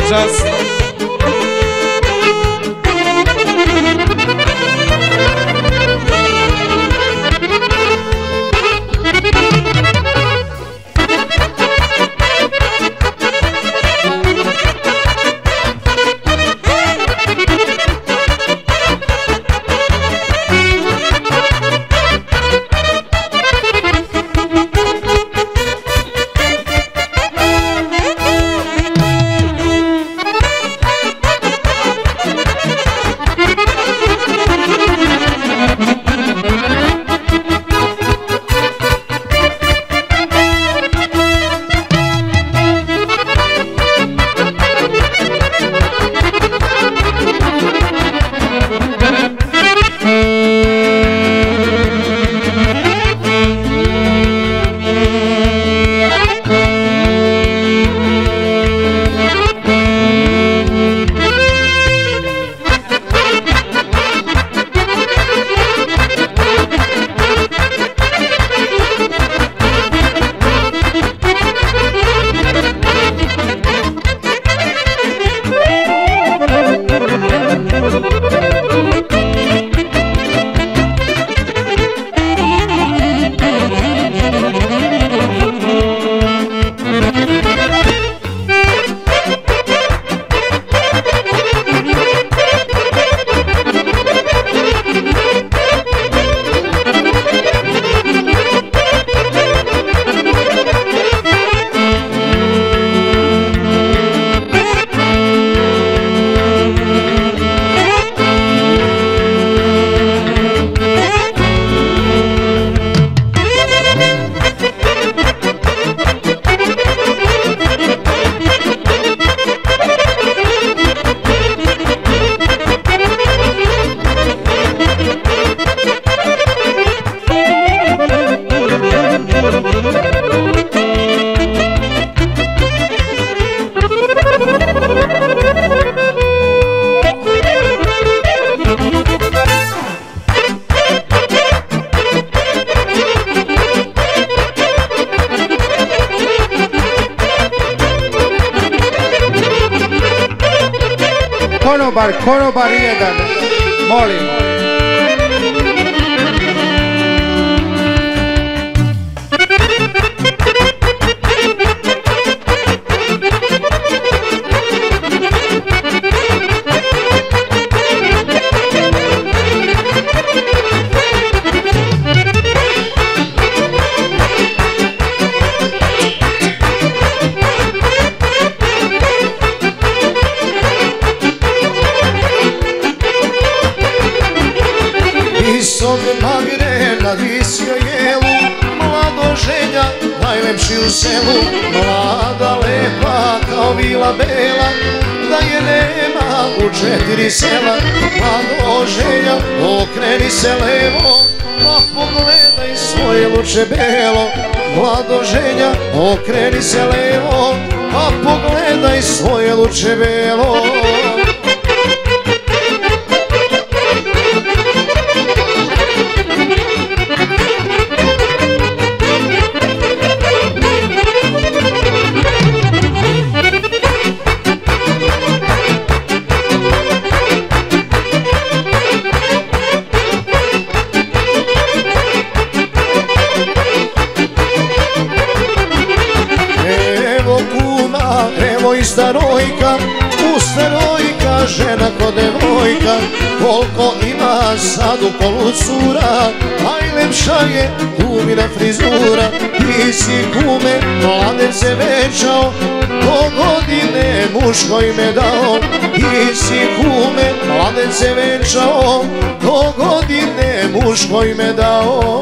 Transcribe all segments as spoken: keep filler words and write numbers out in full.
čast. Konobar, konobar jedan, molim. Visio jelu, mladoženja, najlepši u selu, mlada lepa kao vila bela, da je nema u četiri sela. Mladoženja, okreni se levo, pa pogledaj svoje luče belo. Mladoženja, okreni se levo, pa pogledaj svoje luče belo. Evo i starojka, u starojka, žena ko devojka, koliko ima sad u kolu cura, najlepša je kumina frizura. Ti si kume, mladence venčao, do godine muško ime dao. Ti si kume, mladence venčao, do godine muško ime dao.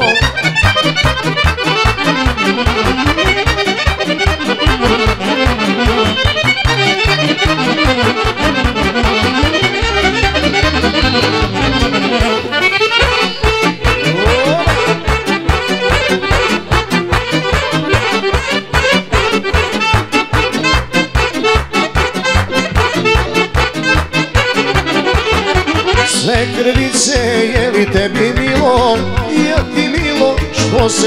Sve krvice, je li tebi milo, ja ti milo,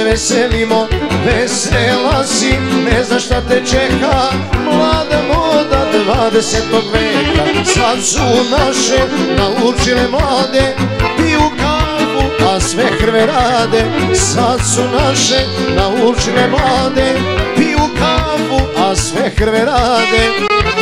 se veselimo, vesela si, ne znaš šta te čeka, mlada moda dvadesetog veka. Sad su naše naučile mlade, piju kafu, a sve hrve rade. Sad su naše naučile mlade, piju kafu, a sve hrve rade.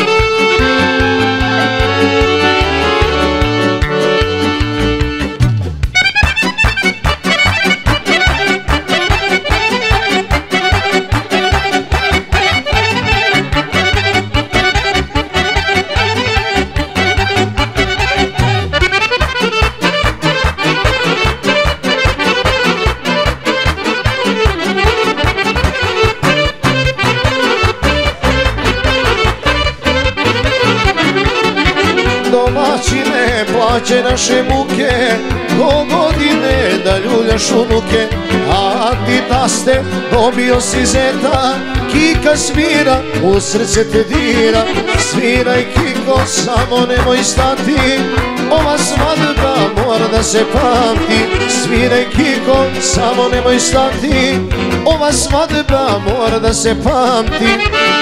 Domaćine, plaće naše muke, do godine da ljuljaš unuke. A ti taste, dobio si zeta, Kika svira, u srce te dira. Sviraj Kiko, samo nemoj stati, ova svadba mora da se pamti. Sviraj Kiko, samo nemoj stati, ova svadba mora da se pamti.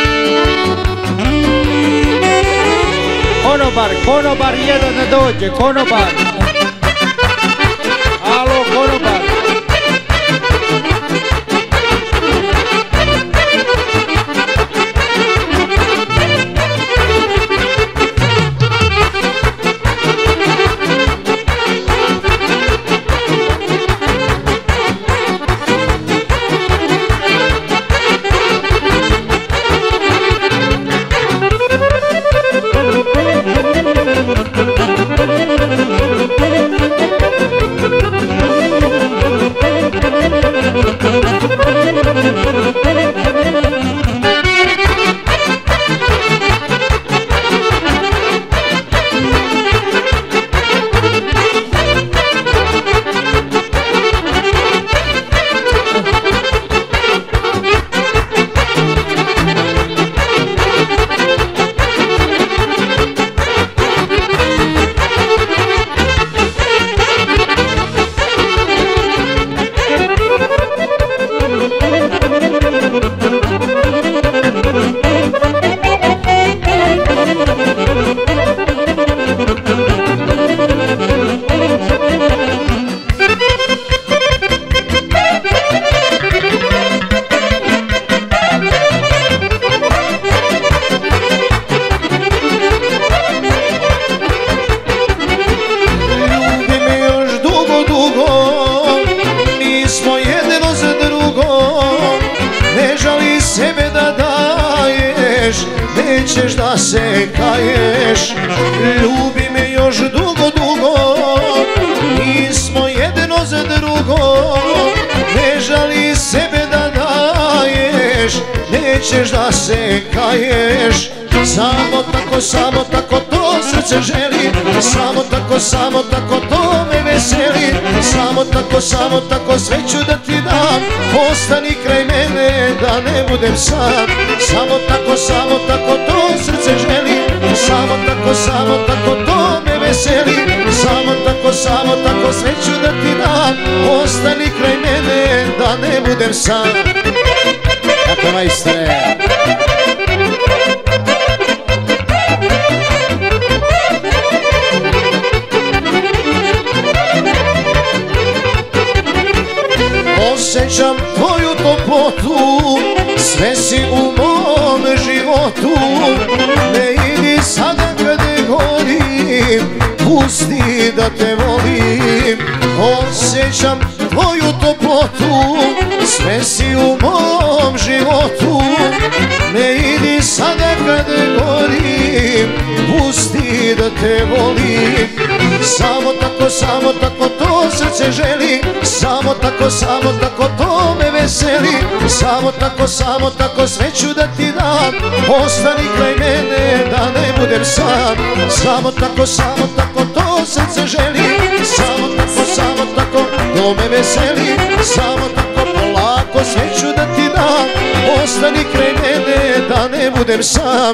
Konobar, konobar jedan ne dođe, konobar. Alo, konobar. Nećeš da se kaješ, ljubi me još dugo, dugo, mi smo jedno za drugo. Ne žali sebe da daješ, nećeš da se kaješ. Samo tako, samo tako to srce želi, samo tako, samo tako to me veseli. Samo tako, samo tako sve ću da ti dam, ostani kraj mene da ne budem sam. Samo tako, samo tako to srce želi, samo tako, samo tako to me veseli. Samo tako, samo tako sve ću da ti dam, ostani kraj mene da ne budem sam. Tako majstre. Osjećam tvoju toplotu, sve si u mom životu. Ne idi sada kada gorim, pusti da te volim. Osjećam tvoju toplotu, sve si u mom životu. Ne idi sada kada gorim, pusti da te volim. Samo tako, samo tako to srce želi, samo tako, samo tako to me veseli. Samo tako, samo tako sve ću da ti dam, ostani kraj mene da ne budem sam. Samo tako, samo tako to srce želi, samo tako, samo tako to me veseli. Samo tako polako sve ću da ti dam, ostani kraj mene da ne budem sam.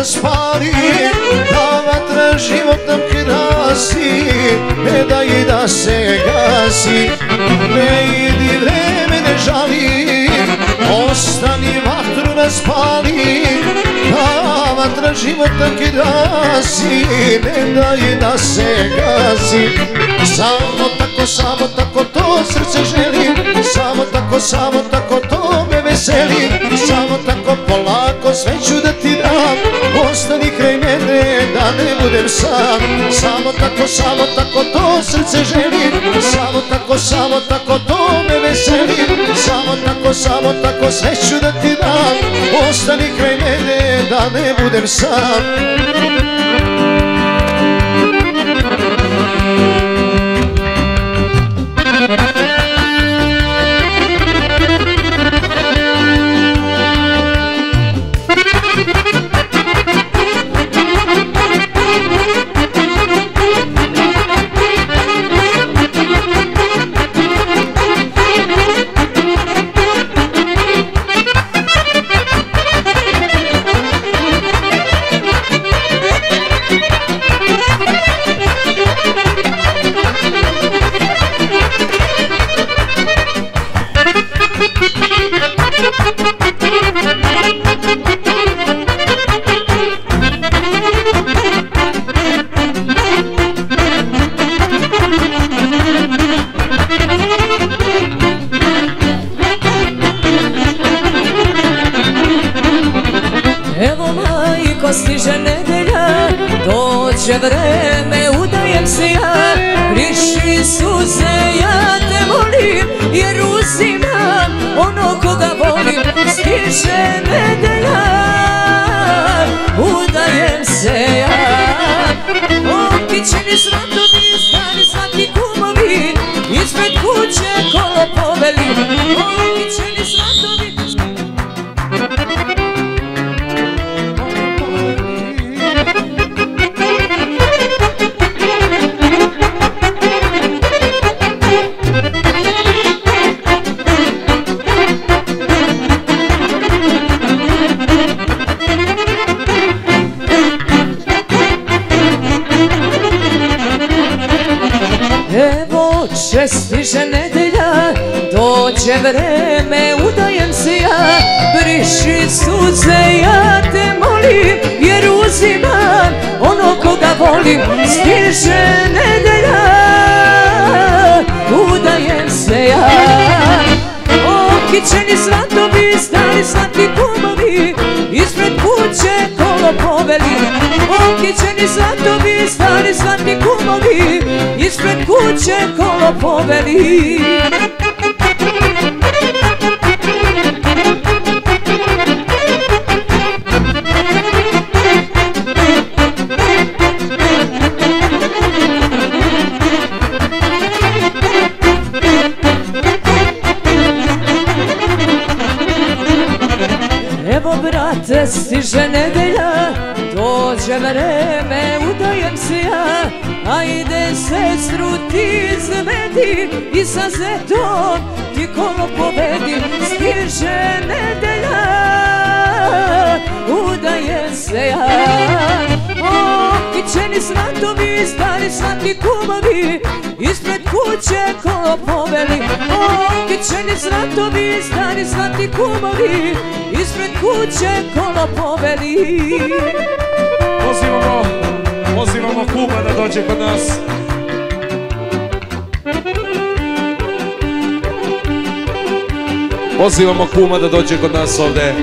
raspali, da vatra životom krasi, ne da i da se gasi. Ne idi, vreme ne žali, ostani, vatru raspali, da vatra životom krasi, ne da i da se gasi. Samo tako, samo tako to srce želi, samo tako, samo tako to me veseli, samo tako polako sve ću da ti dam, ostani kraj mene da ne budem sam. Samo tako, samo tako to srce želi, samo tako, samo tako to me veseli, samo tako, samo tako sve ću da ti dam, ostani kraj mene da ne budem sam. Stiže nedelja, dođe vreme, udajem se ja, briši suze, ja te molim, jer uzimam ono koga volim. Stiže nedelja, udajem se ja, okićeni svatovi, stari svaki kumovi, ispred kuće kolo poveli, okićeni svatovi. Evo će stiže nedelja, dođe vreme, udajem se ja, briši suze, ja te molim, jer uzimam ono koga volim. Stiže nedelja, udajem se ja, okićeni svatovi, stari svaki kumovi, ispred kuće kolo poveli. Okićeni svatovi, stari svaki kumovi, ispred kuće kolo poveli. Evo brate, stiže nedelja, dođe vreme, udajem se ja, ajde sestru ti zvedi i sa zetom ti kolo povedi. Stiže nedelja, udajem se ja, okićeni svatovi, stari svaki kumovi, ispred kuće kolo poveli. Okićeni svatovi, stari svaki kumovi, ispred kuće kolo poveli. Pozivamo, pozivamo kuma da dođe kod nas. Pozivamo kuma da dođe kod nas ovde.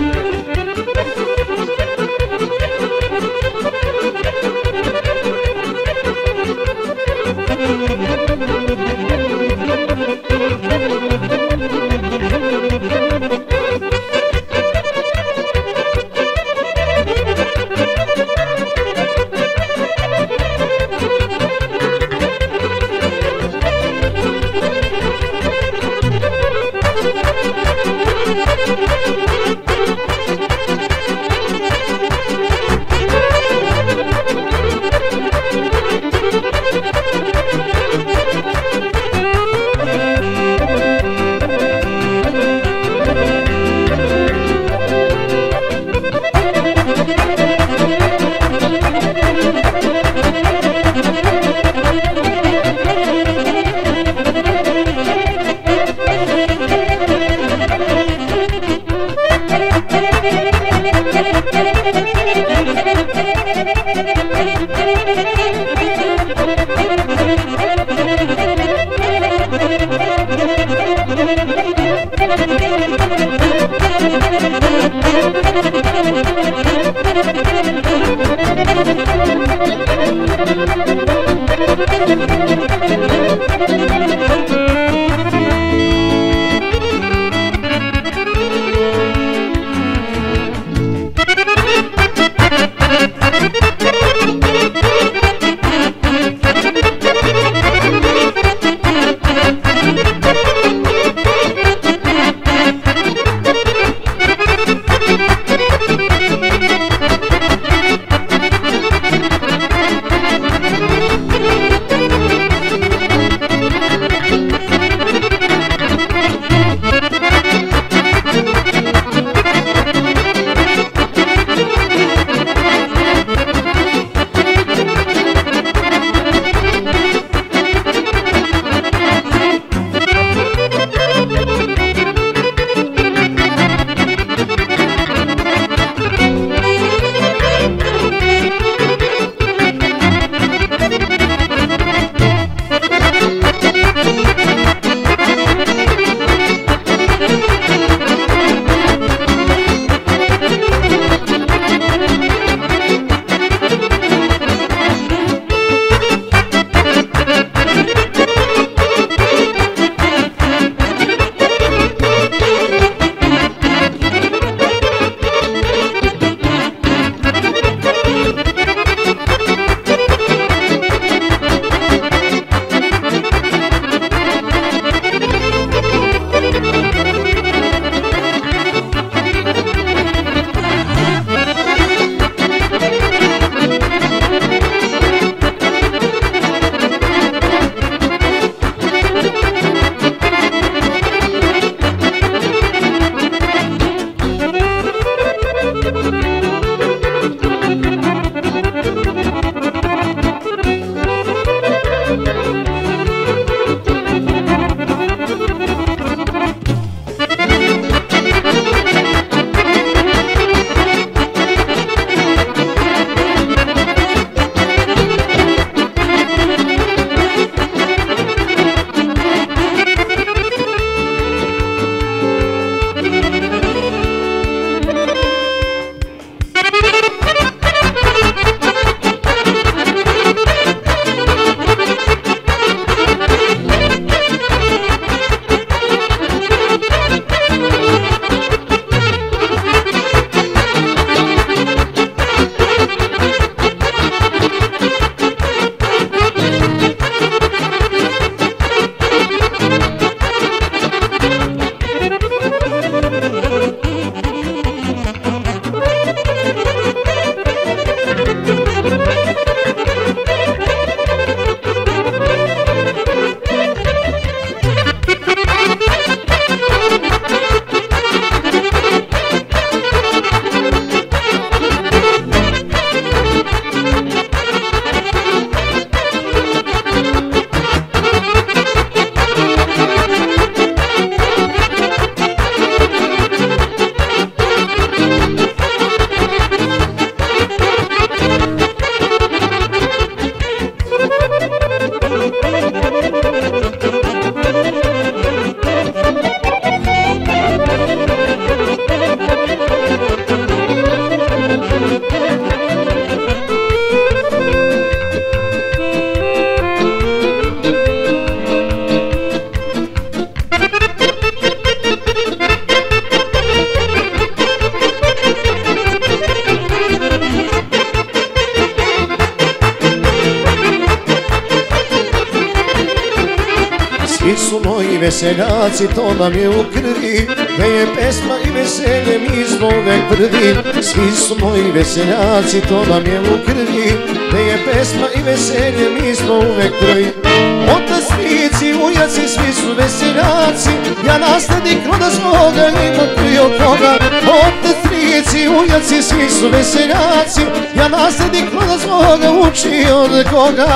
Svi su moji veseljaci, to nam je u krvi, da je pesma i veselje, mi smo uvek prvi. Svi su moji veseljaci, to nam je u krvi, da je pesma i veselje, mi smo uvek prvi. Otac, strici, ujaci, svi su veseljaci, ja nasledik roda svoga, ima prije od koga. Otac, strici, ujaci, svi su veseljaci, ja nasledik roda svoga, uči od koga.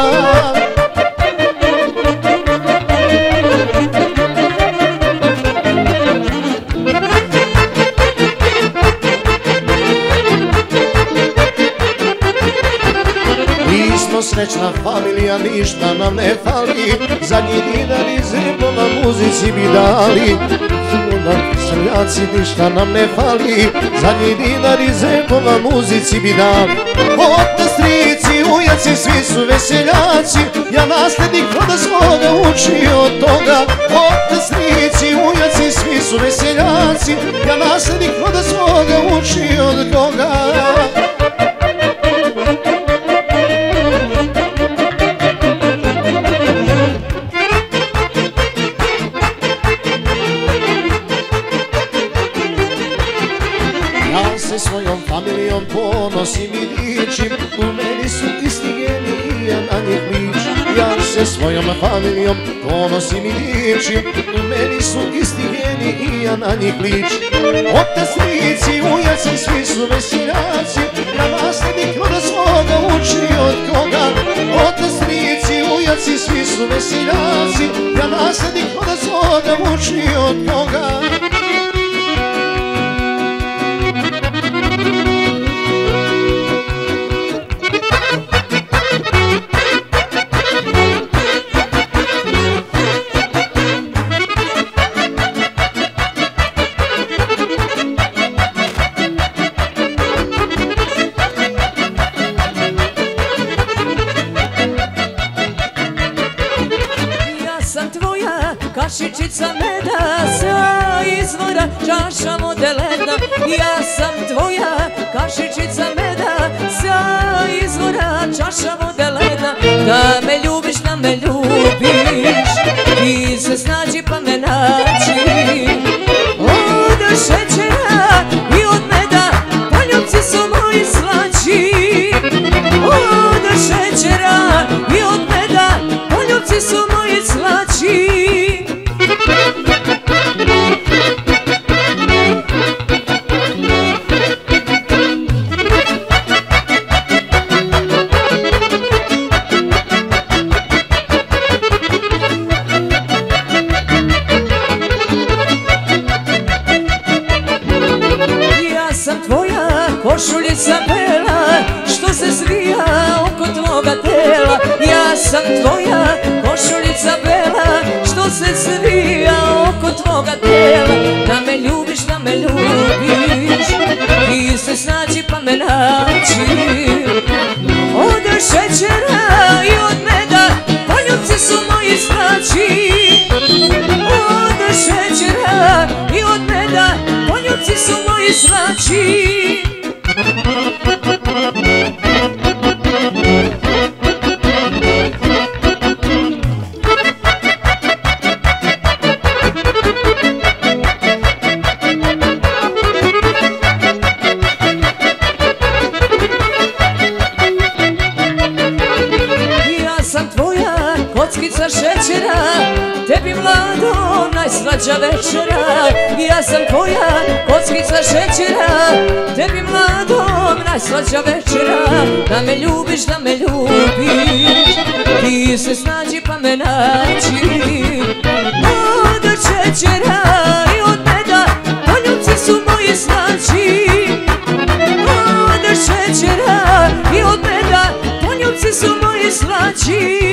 srećna familija, ništa nam ne fali. Zadnji dinar iz zembova muzici bi dali. Seljaci, ništa nam ne fali. Zadnji dinar iz zembova muzici bi dali. Otac, strici, ujaci, svi su veseljaci. Ja naslednik roda svoga učio od toga. Otac, strici, ujaci, svi su veseljaci. Ja naslednik roda svoga učio od toga. Svojom familijom ponosim i dičim. U meni su isti geni i ja na njih ličim. Ja se svojom familijom ponosim i dičim. U meni su isti geni i ja na njih ličim. Otac, strici, ujaci, svi su veseljaci. Ja naslednik roda svoga učio od koga. Otac, strici, ujaci, svi su veseljaci. Ja naslednik roda svoga učio od koga. Kašičica meda sa izvora, čaša modelena. Ja sam tvoja kašičica meda sa izvora, čaša modelena. Da me ljubiš, da me ljubiš, ti se snađi pa me nađi. Od šećera i od meda poljubci su moji slađi. Od šećera i od meda poljubci su moji slađi. Košuljica bela, što se zvija oko tvoga tela. Ja sam tvoja košuljica bela, što se zvija oko tvoga tela. Da me ljubiš, da me ljubiš, ti se snađi pa me nađi. Od šećera i od meda poljubci su moji slađi. Od šećera i od meda poljubci su moji slađi. Ja sam tvoja kockica šećera, tebi mlado najslađa večera. Ja sam tvoja kockica šećera, tebi mladom najslađa večera. Da me ljubiš, da me ljubiš, ti se snađi pa me nađi. Od šećera i od meda poljubci su moji slađi. Od šećera i od meda poljubci su moji slađi.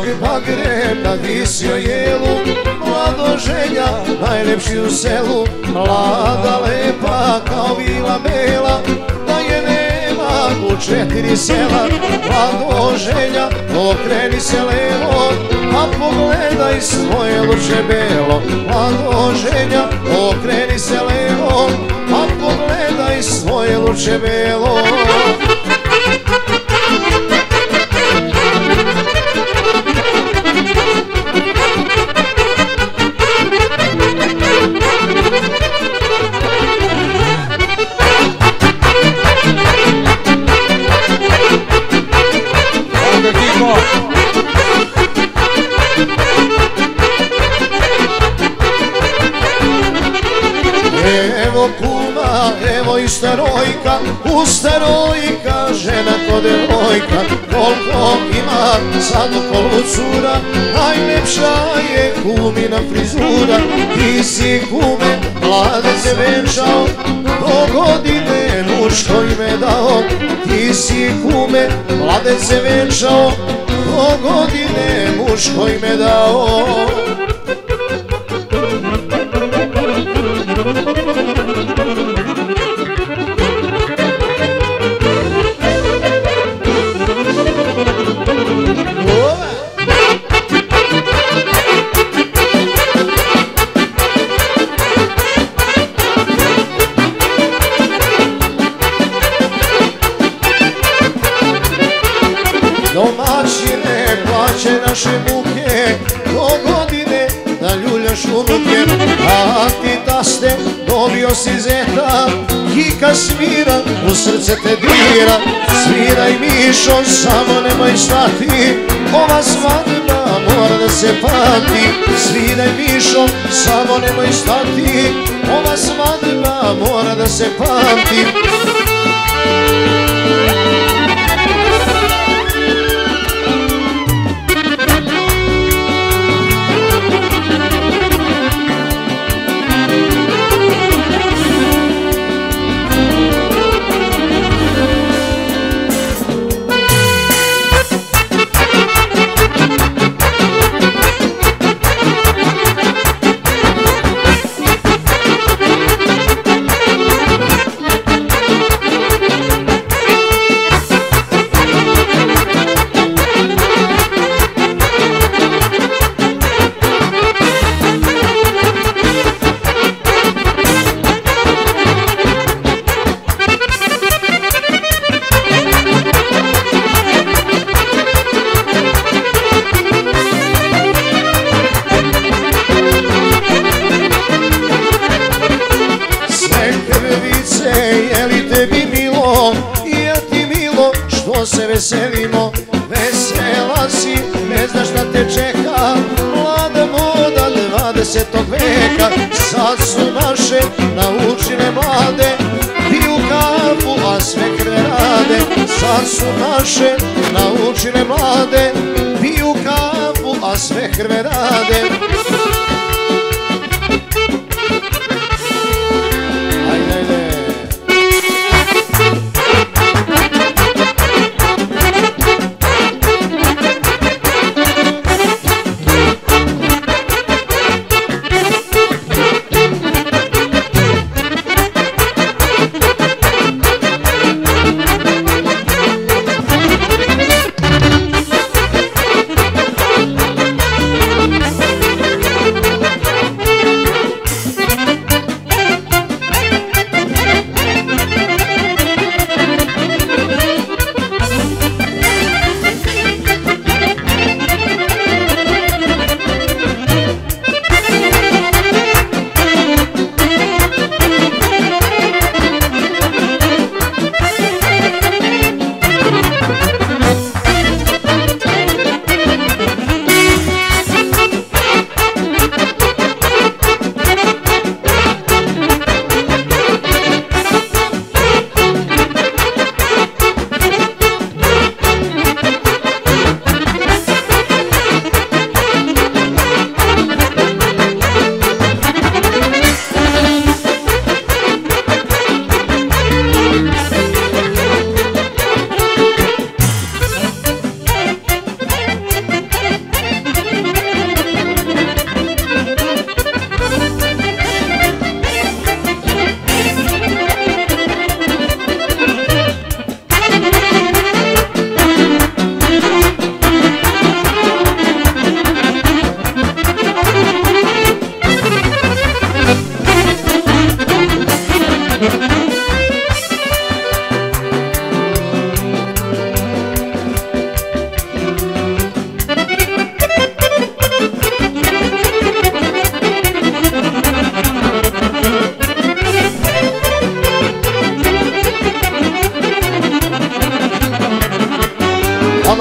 bi Magreb da visio jelu, mlado ženja, najlepši u selu, mlada lepa kao vila bela, da je nema u četiri sela. Mlado ženja, okreni se levo, a pogledaj svoje luče belo. Mlado ženja, okreni se levo, a pogledaj svoje luče belo. Evo kuma, evo i starojka, u starojka, žena ko devojka, koliko ima sad u kolu cura, najlepša je kumina frizura. Ti si kume, mlade se venčao, do godine muško ime dao. Ti si kume, mlade se venčao, do godine muško ime dao. Domaćine plaće naše muke, do godine da ljuljaš unuke. A ti taste dobio si zeta, Kika svira, u srce te dira. Sviraj Mišo, samo nemoj stati, ova svadba mora da se pati. Sviraj Mišo, samo nemoj stati, ova svadba mora da se pati. Je li tebi milo, i ja ti milo, što se veselimo? Vesela si, ne znaš šta te čeka, mlada moda dvadesetog veka. Sad su naše naučile mlade, piju kafu, a sve krve rade. Sad su naše naučile mlade, piju kafu, a sve krve rade.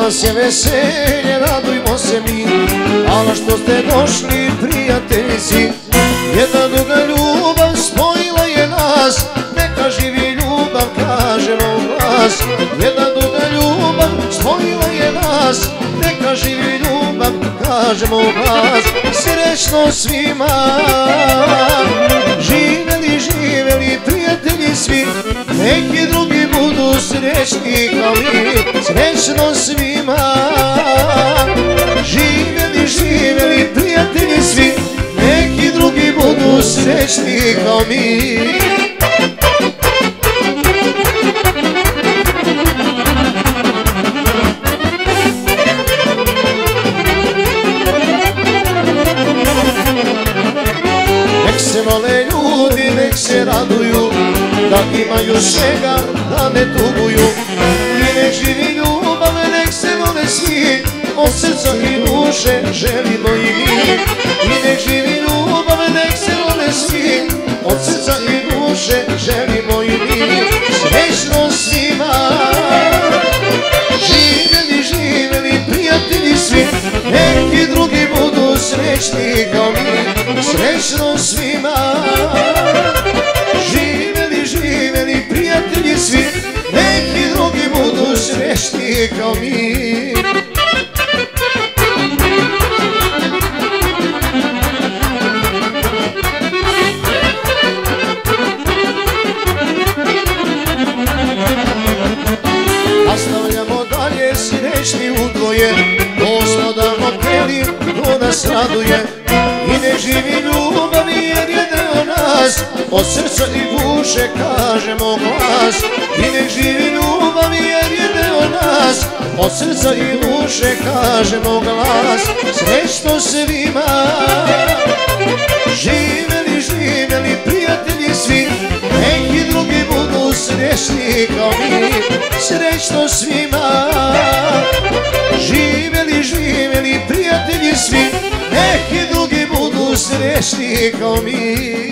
Danas je veselje, radujmo se mi. Hvala što ste došli, prijateljici. Jedna duga ljubav spojila je nas, neka živi ljubav, kažemo u glas. Jedna duga ljubav spojila je nas, neka živi ljubav, kažemo u glas. Srećno svima, živeli, živeli prijatelji svi, neki drugi budu srećni kao mi. Srećno svima, živeli, živeli prijatelji svi, neki drugi budu srećni kao mi. Nek se vole ljudi, nek se raduju, da imaju svega, da ne tuguju. I nek živi ljubav, nek se vole svi, od srca i duše želimo i mi. I nek živi ljubav, nek se vole svi, od srca i duše želimo i mi. Srećno svima, živeli, živeli prijatelji svi, neki drugi budu srećni kao mi. Srećno svima, živeli, živeli prijatelji svi, neki drugi budu srećni kao mi. Nastavljamo dalje, srećni udvoje, to smo davno peli, to nas raduje. I ne živi ljubav jer je deo nas, od srca i duše kažemo glas. I ne živi ljubav jer je deo nas, od srca i duše kažemo glas. Srećno svima, živeli, živeli prijatelji svi, neki drugi budu srećni kao mi. Srećno svima, živeli, živeli prijatelji svi, neki drugi budu srećni kao mi.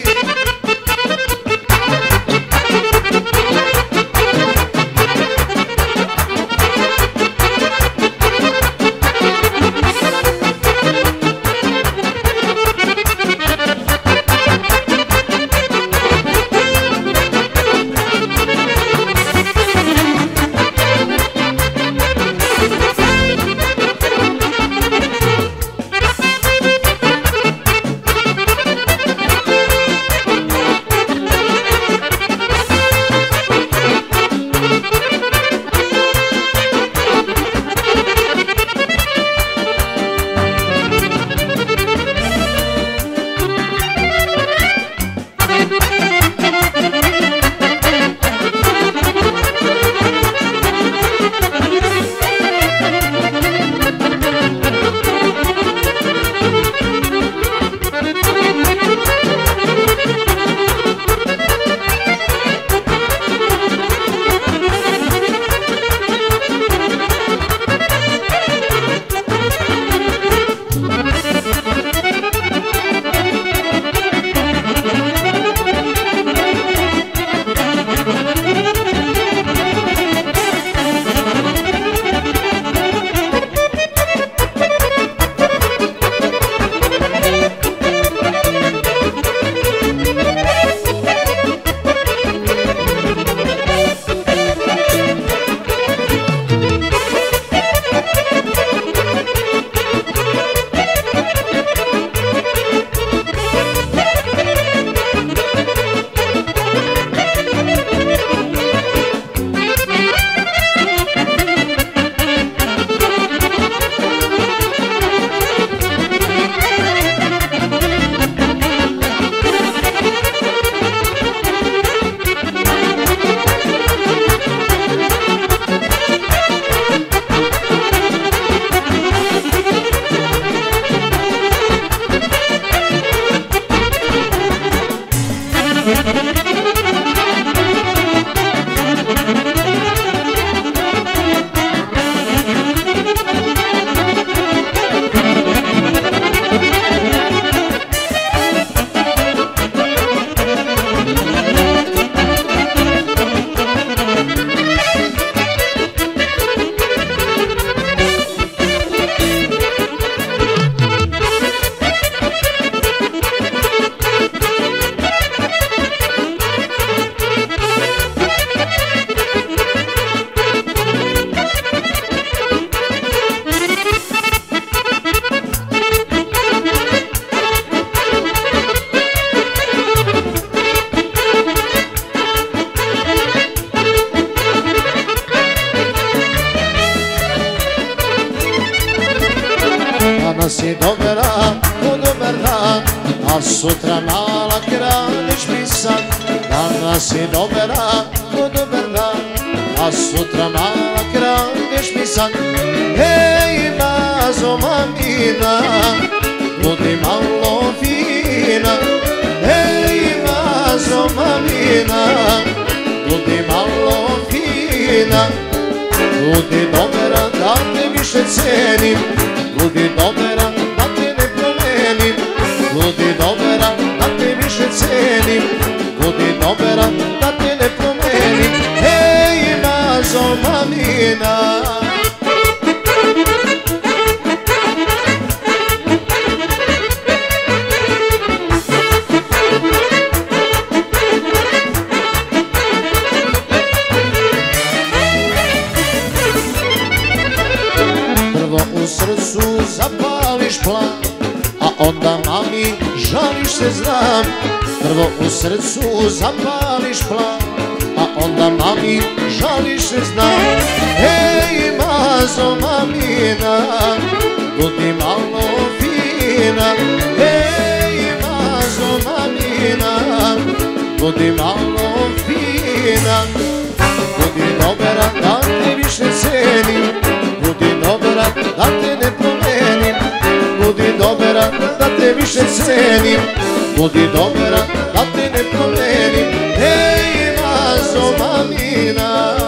si dobra, ko dobar dan, a sutra mala kradeš mi san. Danas si dobra, ko dobar dan, a sutra mala kradeš mi san. Hej, mazo mamina, budi malo fina. Hej, mazo mamina, budi malo fina. Budi dobra da te više cenim, budi dobra da te ne promenim. Budi dobra da te više cenim, budi dobra da te ne promenim. Hej, mazo mamina. U srcu zapališ plan, a onda mami žališ se znam. Prvo u srcu zapališ plan, a onda mami žališ se znam. Hej, mazo mamina, budi malo fina. Hej, mazo mamina, budi malo fina. Budi dobra da te više cenim, budi dobra da te ne promenim. Budi dobra da te više cenim, budi dobra da te ne promenim. Hej, mazo mamina.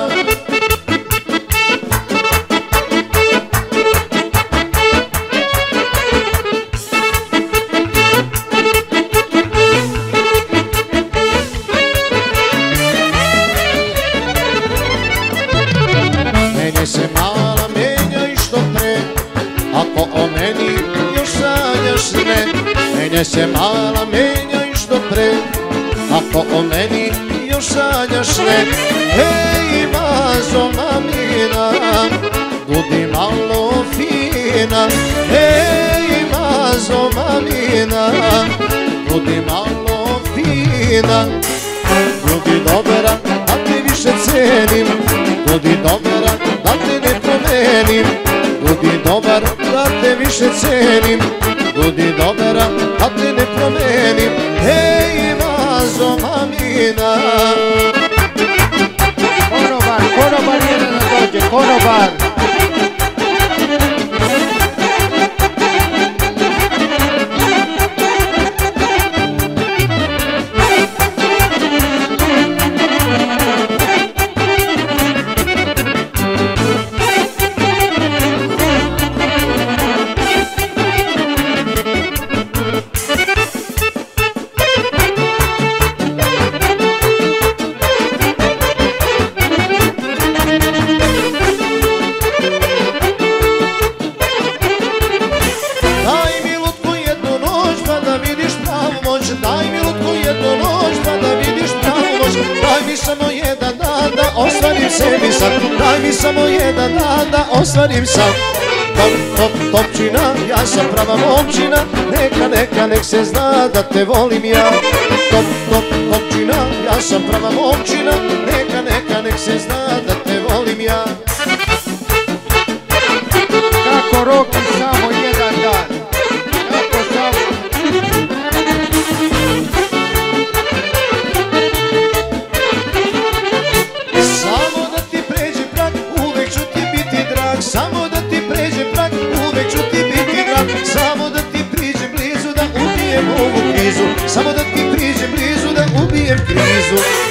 Menjaj se mala, menjaj što pre, ako o meni još sanjaš ne. Menjaj se mala, menjaj što pre, ako o meni još sanjaš ne. Hej, mazo mamina, budi malo fina. Hej, mazo mamina, budi malo fina. Budi dobra da te više cenim, budi dobra da te ne promenim. Budi dobar da te više cenim, budi dobra da te ne promenim. Hej, mazo mamina. Konobar, konobar jedan da dođe, konobar. Daj mi lutku jednu noć pa da vidiš pravu noć. Daj mi samo jedan dan da ostvarim sebi san. Daj mi samo jedan dan da ostvarim san. Top, top, topčina, ja sam prava momčina. Neka, neka, nek se zna da te volim ja. Top, top, topčina, ja sam prava momčina. Neka, neka, nek se zna da te volim ja. Kako roki samo jedan dan. Kako samo... Samo da ti pređe prag, uvek ću ti biti drag. Samo da ti pređe prag, uvek ću ti biti drag. Samo da ti priđe blizu da ubijem ovu krizu. Samo da ti priđe blizu da ubijem krizu.